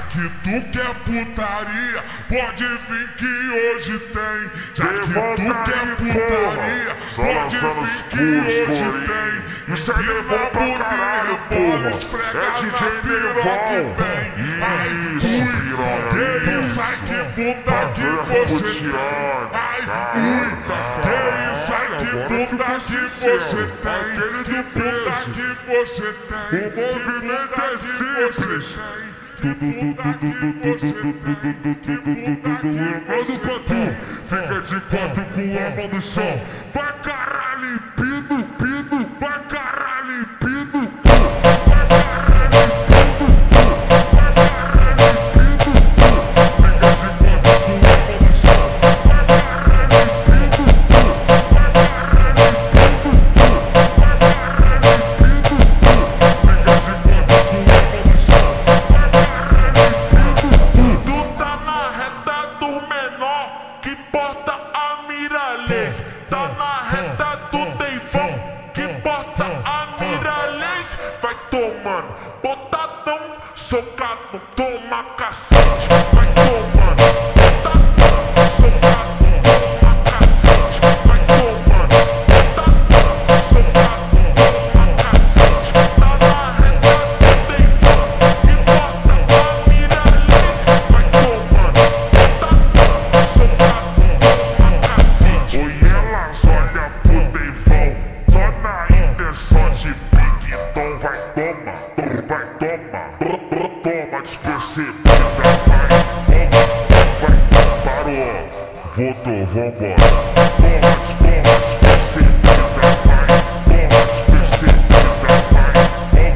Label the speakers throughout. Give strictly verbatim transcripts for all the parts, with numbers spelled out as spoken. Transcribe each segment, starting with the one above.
Speaker 1: que tu quer putaria, pode vir que hoje tem. Já que tu quer putaria, pode vir que hoje tem.
Speaker 2: Isso é deivão pra caralho, porra. É D J Deivão. Isso, piranha.
Speaker 1: Que isso, ai que puta que você tem. Ai, ui, que isso, ai que puta que você tem. Que puta que você tem.
Speaker 2: O movimento é simples.
Speaker 1: Que puta que você tem. Que puta que você tem.
Speaker 2: Fica de quatro com a mão no chão. Vai caralho, pido, pido. Vai caralho, pido. Vai caralho, pido. Vai caralho, pido. Fica de quatro com a mão no chão. Vai caralho, pido. Vai caralho, pido. Vai caralho, pido. Fica de quatro com a mão no chão. Vai caralho, pido.
Speaker 3: Tu tá na reta do menor que porta a miralês. Tá na reta do deivão que porta a miralês. Vai tomando, botadão, socado, toma cacete. Vai tomando, botadão, socado, toma cacete. Vai tomando, botadão, socado, toma cacete. Tá na reta do deivão que porta a miralês. Vai tomando, botadão, socado, toma cacete.
Speaker 2: Oi, elas olham pro deivão, só na intenção de pique, então vai toma, vai toma, toma despercebida, vai, toma, vai, parou, voltou, vambora, toma, toma despercebida, vai, toma despercebida, vai, toma, vai,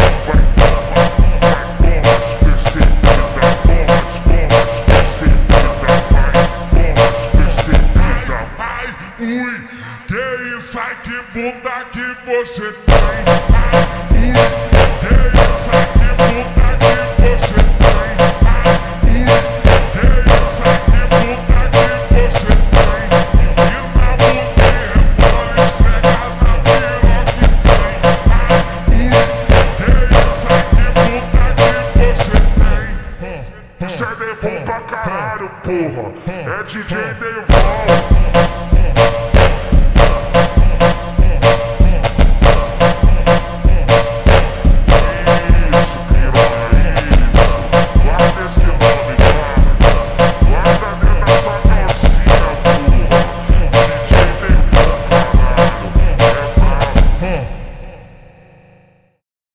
Speaker 2: toma, vai, toma despercebida, toma, toma despercebida, vai, toma despercebida.
Speaker 1: Ai, ui, que isso, ai que puta que você tem. Ai, ui, que isso, ai que puta que você tem. Ai, ui, que isso, ai que puta que você tem. Empina a bunda e rebola, esfrega na piroca que tem. Ai, ui, que isso, ai que puta que você tem.
Speaker 2: Isso é deivão pra caralho, porra. É D J Deivão.